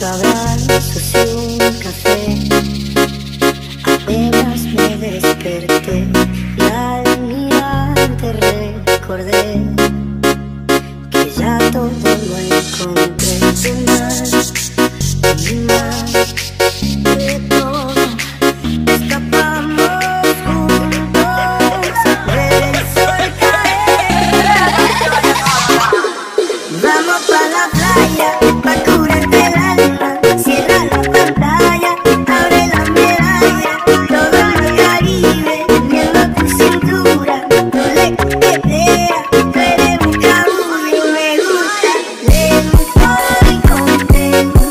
tu abrazo sin café, apenas me desperté y al mirarte recordé que ya todo lo encontré. Y más de todo, escapamos juntos a ver el sol caer. Vamos pa' la playa, pa' curarte el alma. Cierra la pantalla, abre la medalla. Todo el Caribe, viendo tu cintura. No le coquetea, tú eres un cabullo. Me gusta lento y contento.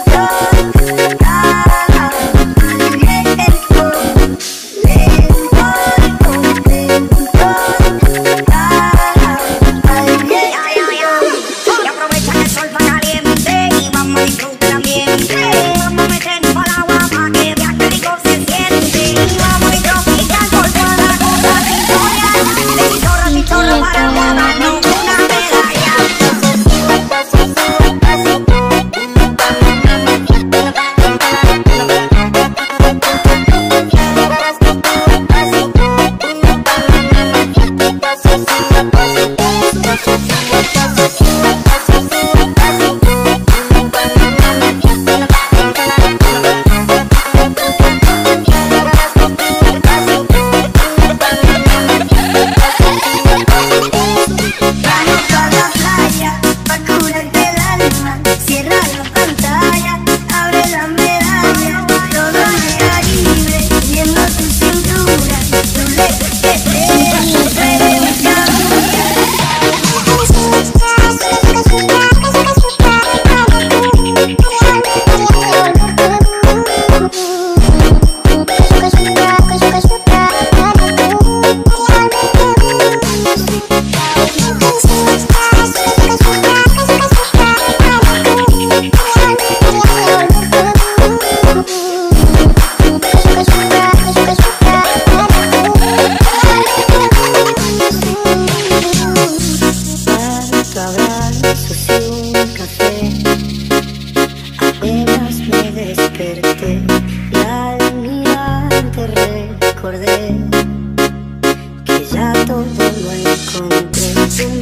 Desperté y al mirarte recordé que ya todo lo encontré.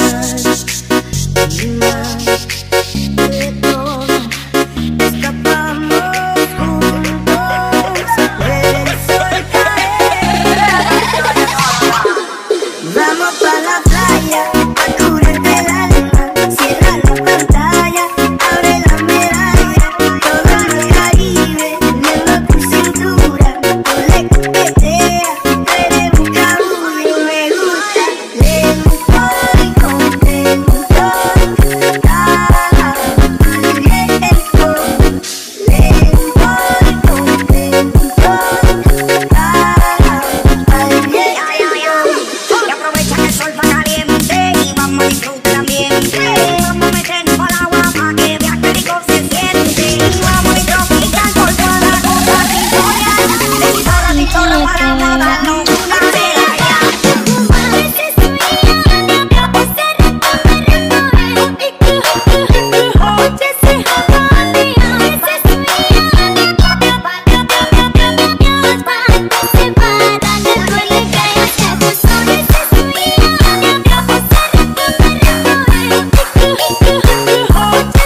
Y más de todo, escapamos juntos a ver el sol caer. Vamos pa' la playa, a curarte el alma. Cierra la pantalla, abre la medalla. Todo el Caribe, viendo tu cintura. No le coquetea, tú eres un cabullo. Me gusta lento y contento. Hot